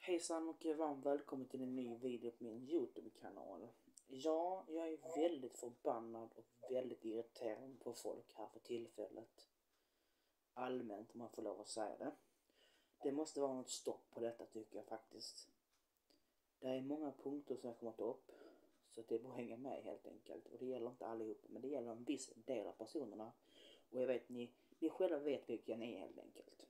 Hejsan och varmt välkommen till en ny video på min YouTube-kanal. Ja, jag är väldigt förbannad och väldigt irriterad på folk här för tillfället. Allmänt, om man får lov att säga det. Det måste vara något stopp på detta, tycker jag faktiskt. Det är många punkter som jag kommer att ta upp, så det är bara att hänga med helt enkelt. Och det gäller inte allihopa, men det gäller en viss del av personerna. Och jag vet, ni själva vet vilka ni är helt enkelt.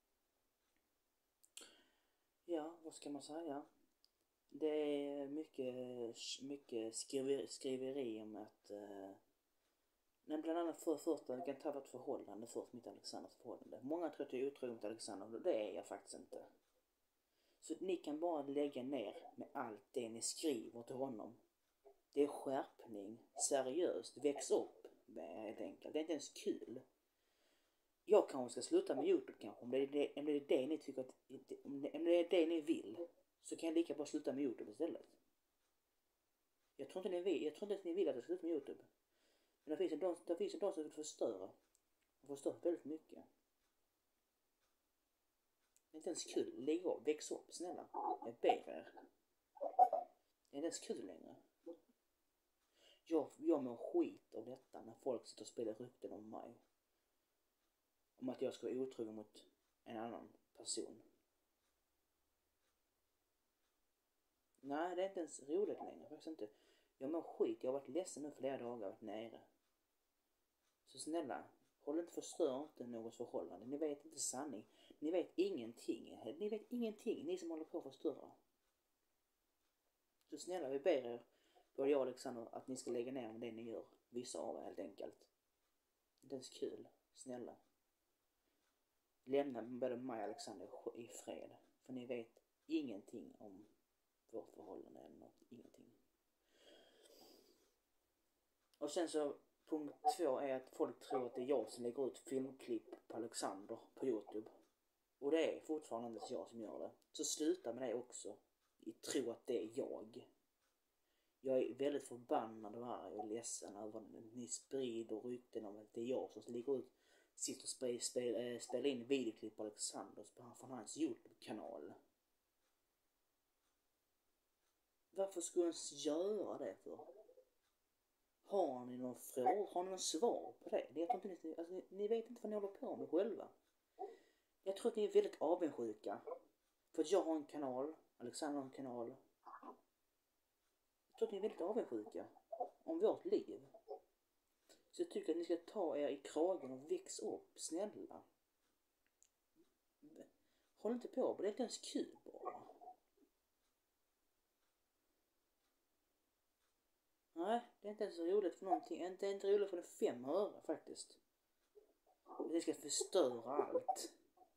Ja, vad ska man säga? Det är mycket skriveri om att men bland annat första, vi kan ta ett förhållande först, mitt Alexanders förhållande. Många tror att jag är otrogen mot Alexander, och det är jag faktiskt inte. Så ni kan bara lägga ner med allt det ni skriver till honom. Det är skärpning, seriöst, väx upp helt enkelt. Det är inte ens kul. Jag kanske ska sluta med YouTube kanske, om det är det ni tycker att, om det är det ni vill, så kan jag lika bra sluta med YouTube istället. Jag tror inte att ni vill att jag ska sluta med YouTube. Men det finns en dag som vill förstöra. Och förstör väldigt mycket. Det är inte ens kul. Lägg av, väx upp, snälla. Jag ber er. Det är inte ens kul längre. Jag mår skit av detta när folk sitter och spelar rykten om mig. Om att jag ska vara otrogen mot en annan person. Nej, det är inte ens roligt längre. Faktiskt inte. Jag mår skit. Jag har varit ledsen nu flera dagar och varit nere. Så snälla, förstör inte något förhållande. Ni vet inte sanning. Ni vet ingenting. Ni vet ingenting, ni som håller på att förstöra. Så snälla, vi ber er, både jag och Alexander, att ni ska lägga ner med det ni gör. Vissa av er helt enkelt. Det är inte kul. Snälla. Lämna både mig och Alexander i fred. För ni vet ingenting om vårt förhållande eller något. Ingenting. Och sen så punkt 2 är att folk tror att det är jag som lägger ut filmklipp på Alexander på YouTube. Och det är fortfarande inte jag som gör det. Så sluta med det också. Tro att det är jag. Jag är väldigt förbannad och arg och ledsen över att ni sprider rykten om att det är jag som lägger ut, sitter och spelar in videoklipp på Alexander från hans YouTube-kanal. Varför skulle jag göra det för? Har ni någon fråga? Har ni någon svar på det? Jag tror inte ni vet inte vad ni håller på med själva. Jag tror att ni är väldigt avundsjuka. För att jag har en kanal, Alexander har en kanal. Jag tror att ni är väldigt avundsjuka om vårt liv. Så jag tycker att ni ska ta er i kragen och väx upp, snälla. Håll inte på, det är inte ens kul bara. Nej, det är inte ens roligt för någonting. Det är inte roligt för det 5 öre faktiskt. Det ska förstöra allt.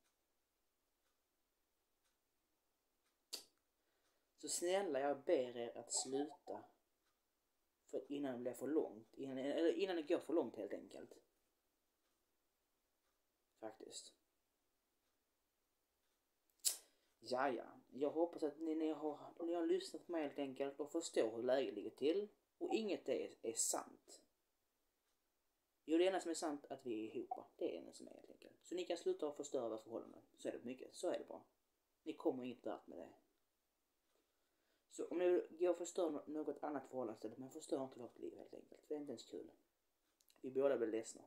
Så snälla, jag ber er att sluta. För innan det blir för långt. Innan det går för långt helt enkelt. Faktiskt. Jaja, jag hoppas att ni har lyssnat på mig helt enkelt och förstår hur läget ligger till. Och inget är sant. Jo, det enda som är sant att vi är ihop. Det är det enda som är helt enkelt. Så ni kan sluta och förstöra våra förhållanden. Så är det mycket. Så är det bara. Ni kommer inte värt med det. Så om ni går och förstör något annat förhållande, men förstör inte vårt liv helt enkelt. Det är inte ens kul. Vi båda blir ledsna.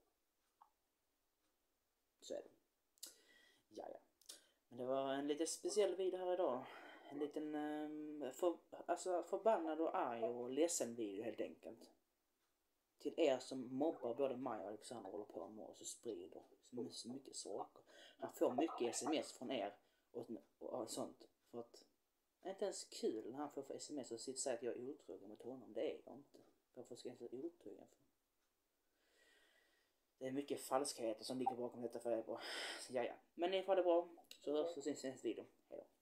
Så är det. Jaja. Men det var en lite speciell video här idag. En liten förbannad och arg och ledsen video helt enkelt. Till er som mobbar både mig och Alexander håller på med och så sprider så mycket saker. Han får mycket sms från er och sånt. För att det är inte ens kul när han får för sms och säger att jag är otrogen mot honom. Det är jag inte. Varför ska jag inte vara otrogen för? Det är mycket falskheter som ligger bakom detta för er. Så jaja. Men ni får det bra. Så hörs vi i nästa video. Hej då.